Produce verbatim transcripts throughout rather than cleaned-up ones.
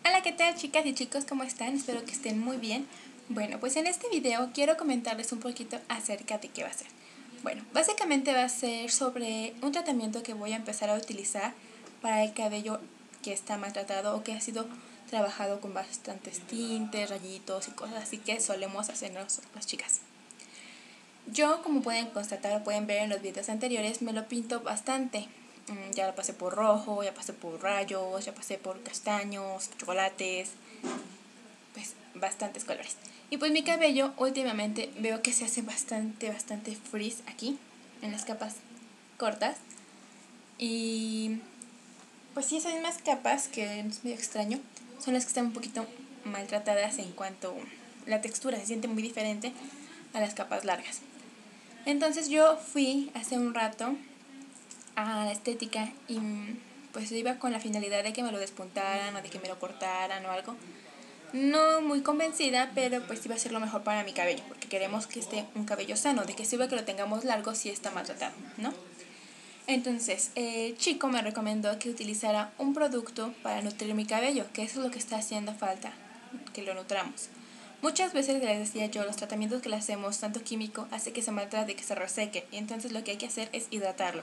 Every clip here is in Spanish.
Hola, ¿qué tal, chicas y chicos? ¿Cómo están? Espero que estén muy bien. Bueno, pues en este video quiero comentarles un poquito acerca de qué va a ser. Bueno, básicamente va a ser sobre un tratamiento que voy a empezar a utilizar para el cabello que está maltratado o que ha sido trabajado con bastantes tintes, rayitos y cosas así que solemos hacernos las chicas. Yo, como pueden constatar o pueden ver en los videos anteriores, me lo pinto bastante. Ya lo pasé por rojo, ya pasé por rayos, ya pasé por castaños, chocolates, pues bastantes colores. Y pues mi cabello últimamente veo que se hace bastante, bastante frizz aquí, en las capas cortas. Y pues sí, esas mismas capas, que es medio extraño, son las que están un poquito maltratadas en cuanto a la textura, se siente muy diferente a las capas largas. Entonces yo fui hace un rato a la estética y pues iba con la finalidad de que me lo despuntaran o de que me lo cortaran o algo. No muy convencida, pero pues iba a ser lo mejor para mi cabello, porque queremos que esté un cabello sano, de que sirva que lo tengamos largo si está maltratado, ¿no? Entonces, el chico me recomendó que utilizara un producto para nutrir mi cabello, que eso es lo que está haciendo falta, que lo nutramos. Muchas veces les decía yo, los tratamientos que le hacemos, tanto químico, hace que se maltrate, que se reseque, y entonces lo que hay que hacer es hidratarlo.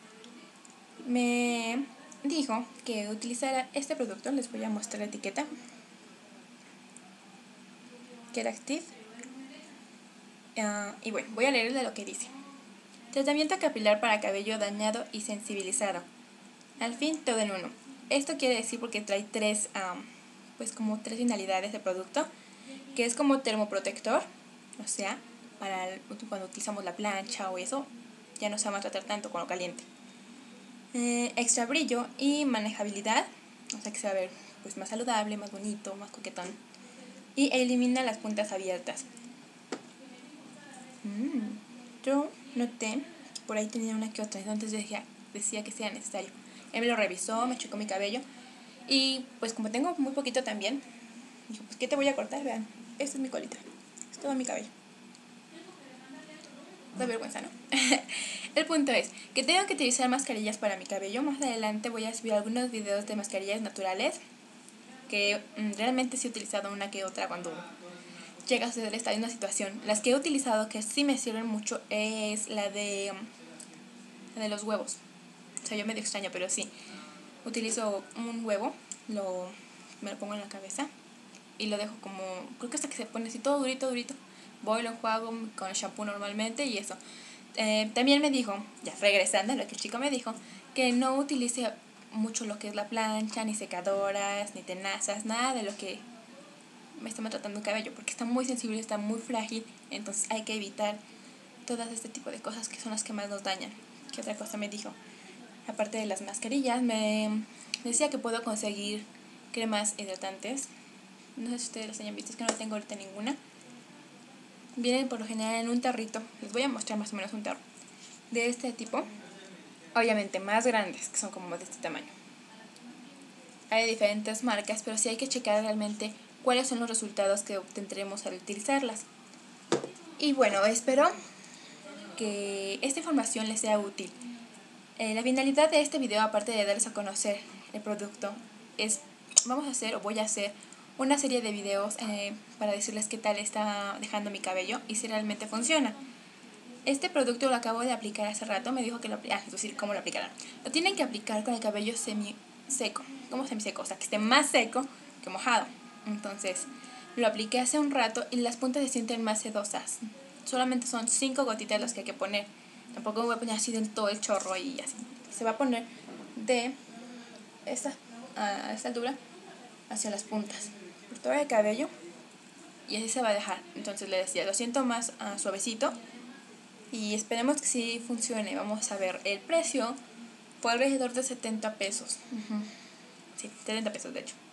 Me dijo que utilizara este producto, les voy a mostrar la etiqueta, Keractiv. Uh, y bueno, voy a leerle lo que dice. Tratamiento capilar para cabello dañado y sensibilizado. Al fin, todo en uno. Esto quiere decir porque trae tres, um, pues como tres finalidades de producto, que es como termoprotector, o sea, para el, cuando utilizamos la plancha o eso, ya no se va a maltratar tanto con lo caliente. Eh, extra brillo y manejabilidad, o sea que se va a ver pues más saludable, más bonito, más coquetón. Y elimina las puntas abiertas. Mm, yo noté que por ahí tenía una que otra, entonces decía, decía que sea necesario. Él me lo revisó, me checó mi cabello y pues como tengo muy poquito también, dijo, pues ¿qué te voy a cortar? Vean, esta es mi colita, es todo mi cabello. Da vergüenza, ¿no? El punto es que tengo que utilizar mascarillas para mi cabello. Más adelante voy a subir algunos videos de mascarillas naturales, que mmm, realmente sí he utilizado una que otra cuando llega a suceder esta misma situación. Las que he utilizado que sí me sirven mucho es la de, la de los huevos. O sea, yo medio extraño, pero sí. Utilizo un huevo, lo, me lo pongo en la cabeza y lo dejo como, creo que hasta que se pone así todo durito, durito. Voy, lo enjuago con el shampoo normalmente y eso. Eh, también me dijo, ya regresando a lo que el chico me dijo, que no utilice mucho lo que es la plancha, ni secadoras, ni tenazas, nada de lo que me está maltratando el cabello, porque está muy sensible, está muy frágil, entonces hay que evitar todas este tipo de cosas que son las que más nos dañan. ¿Qué otra cosa me dijo? Aparte de las mascarillas, me decía que puedo conseguir cremas hidratantes. No sé si ustedes las hayan visto, es que no tengo ahorita ninguna. Vienen por lo general en un tarrito. Les voy a mostrar más o menos un tarro de este tipo. Obviamente más grandes, que son como de este tamaño. Hay diferentes marcas, pero sí hay que checar realmente cuáles son los resultados que obtendremos al utilizarlas. Y bueno, espero que esta información les sea útil. Eh, la finalidad de este video, aparte de darles a conocer el producto, es, vamos a hacer o voy a hacer una serie de videos eh, para decirles qué tal está dejando mi cabello y si realmente funciona. Este producto lo acabo de aplicar hace rato, me dijo que lo aplicara, ah, es decir, cómo lo aplicarán. Lo tienen que aplicar con el cabello semi seco, como semi seco, o sea que esté más seco que mojado. Entonces, lo apliqué hace un rato y las puntas se sienten más sedosas. Solamente son cinco gotitas las que hay que poner. Tampoco me voy a poner así del todo el chorro y así. Se va a poner de esta, a esta altura hacia las puntas, por todo el cabello, y así se va a dejar. Entonces le decía, lo siento más uh, suavecito y esperemos que sí funcione. Vamos a ver, el precio fue alrededor de setenta pesos. Uh-huh. Sí, setenta pesos de hecho.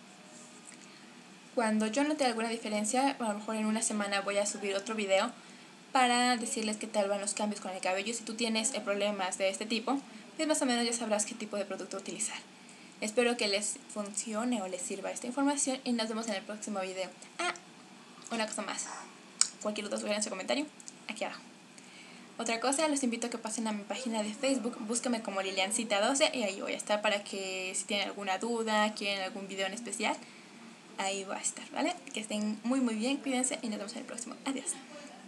Cuando yo note alguna diferencia, a lo mejor en una semana voy a subir otro video para decirles qué tal van los cambios con el cabello. Si tú tienes problemas de este tipo, pues más o menos ya sabrás qué tipo de producto utilizar. Espero que les funcione o les sirva esta información y nos vemos en el próximo video. Ah, una cosa más. Cualquier duda, sugerencia o comentario, aquí abajo. Otra cosa, los invito a que pasen a mi página de Facebook, búsquenme como Liliancita doce y ahí voy a estar para que si tienen alguna duda, quieren algún video en especial, ahí va a estar, ¿vale? Que estén muy muy bien, cuídense y nos vemos en el próximo. Adiós.